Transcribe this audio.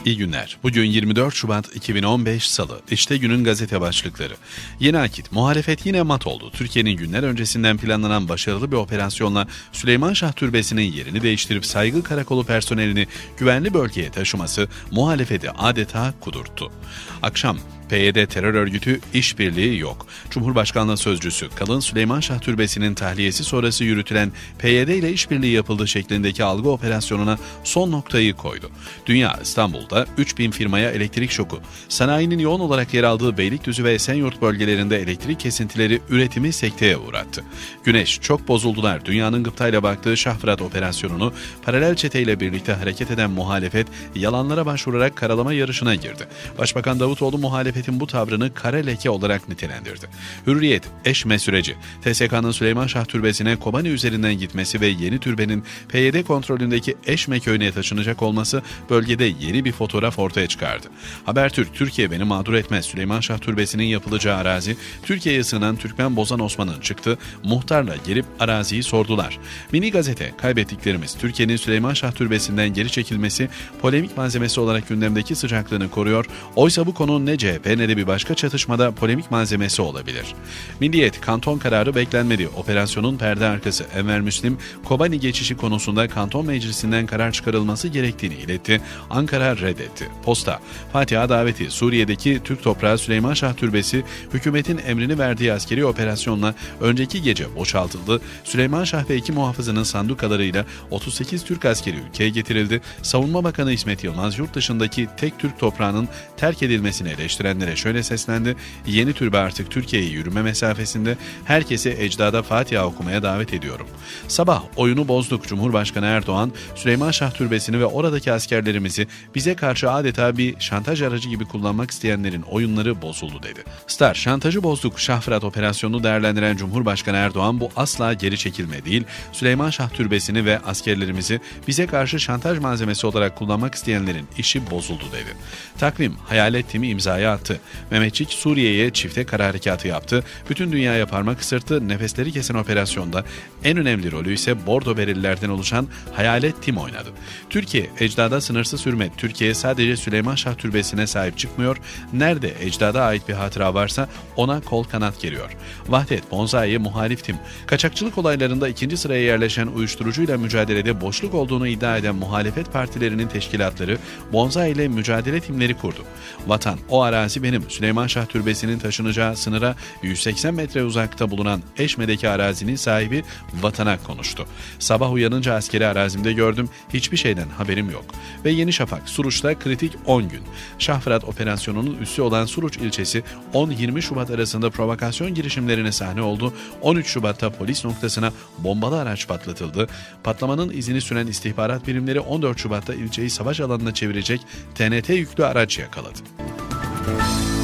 İyi günler. Bugün 24 Şubat 2015 Salı. İşte günün gazete başlıkları. Yeni Akit, muhalefet yine mat oldu. Türkiye'nin günler öncesinden planlanan başarılı bir operasyonla Süleyman Şah Türbesi'nin yerini değiştirip Saygı Karakolu personelini güvenli bölgeye taşıması muhalefeti adeta kudurttu. Akşam, PYD terör örgütü işbirliği yok. Cumhurbaşkanlığı Sözcüsü Kalın Süleyman Şah Türbesi'nin tahliyesi sonrası yürütülen PYD ile işbirliği yapıldığı şeklindeki algı operasyonuna son noktayı koydu. Dünya İstanbul'da 3000 firmaya elektrik şoku. Sanayinin yoğun olarak yer aldığı Beylikdüzü ve Esenyurt bölgelerinde elektrik kesintileri üretimi sekteye uğrattı. Güneş çok bozuldular. Dünyanın gıptayla baktığı Şah Fırat operasyonunu paralel çeteyle birlikte hareket eden muhalefet yalanlara başvurarak karalama yarışına girdi. Başbakan Davutoğlu muhalefetin bu tavrını kara leke olarak nitelendirdi. Hürriyet, eşme süreci. TSK'nın Süleyman Şah Türbesi'ne Kobani üzerinden gitmesi ve yeni türbenin PYD kontrolündeki Eşme köyüne taşınacak olması bölgede yeni bir fotoğraf ortaya çıkardı. Habertürk, Türkiye beni mağdur etmez. Süleyman Şah Türbesi'nin yapılacağı arazi, Türkiye'ye sığınan Türkmen Bozan Osman'ın çıktı, muhtarla gelip araziyi sordular. Mini Gazete, kaybettiklerimiz, Türkiye'nin Süleyman Şah Türbesi'nden geri çekilmesi polemik malzemesi olarak gündemdeki sıcaklığını koruyor. Oysa bu konu ne CHP ne de bir başka çatışmada polemik malzemesi olabilir. Milliyet, kanton kararı beklenmedi. Operasyonun perde arkası. Enver Müslim, Kobani geçişi konusunda kanton meclisinden karar çıkarılması gerektiğini iletti. Ankara reddetti. Posta, Fatiha daveti. Suriye'deki Türk toprağı Süleyman Şah Türbesi, hükümetin emrini verdiği askeri operasyonla önceki gece boşaltıldı. Süleyman Şah ve iki muhafızının sandukalarıyla 38 Türk askeri ülkeye getirildi. Savunma Bakanı İsmet Yılmaz, yurt dışındaki tek Türk toprağının terk edilmesini eleştirenlere şöyle seslendi: yeni türbe artık Türkiye'ye yürüme mesafesinde, herkesi ecdada Fatiha okumaya davet ediyorum. Sabah, oyunu bozduk. Cumhurbaşkanı Erdoğan, Süleyman Şah Türbesi'ni ve oradaki askerlerimizi bize karşı adeta bir şantaj aracı gibi kullanmak isteyenlerin oyunları bozuldu dedi. Star, şantajı bozduk. Şah Fırat operasyonunu değerlendiren Cumhurbaşkanı Erdoğan, bu asla geri çekilme değil, Süleyman Şah Türbesi'ni ve askerlerimizi bize karşı şantaj malzemesi olarak kullanmak isteyenlerin işi bozuldu dedi. Takvim, hayalet timi imzaya attı. Mehmetçik Suriye'ye çifte kara harekatı yaptı. Bütün dünyaya parmak ısırttı. Nefesleri kesen operasyonda en önemli rolü ise Bordo Berelilerden oluşan hayalet tim oynadı. Türkiye, ecdada sınırsız hürmet. Türkiye sadece Süleyman Şah Türbesi'ne sahip çıkmıyor. Nerede ecdada ait bir hatıra varsa ona kol kanat geriyor. Vahdet, Bonzai, muhalif tim. Kaçakçılık olaylarında ikinci sıraya yerleşen uyuşturucuyla mücadelede boşluk olduğunu iddia eden muhalefet partilerinin teşkilatları Bonzai ile mücadele timleri kurdu. Vatan, o arazi benim. Süleyman Şah Türbesi'nin taşınacağı sınıra 180 metre uzakta bulunan Eşme'deki arazinin sahibi vatana konuştu. Sabah uyanınca askeri arazimde gördüm. Hiçbir şeyden haberim yok. Ve Yeni Şafak, Suruç'ta kritik 10 gün. Şah Fırat operasyonunun üssü olan Suruç ilçesi 10-20 Şubat arasında provokasyon girişimlerine sahne oldu. 13 Şubat'ta polis noktasına bombalı araç patlatıldı. Patlamanın izini süren istihbarat birimleri 14 Şubat'ta ilçeyi savaş alanına çevirecek TNT yüklü araç yakaladı.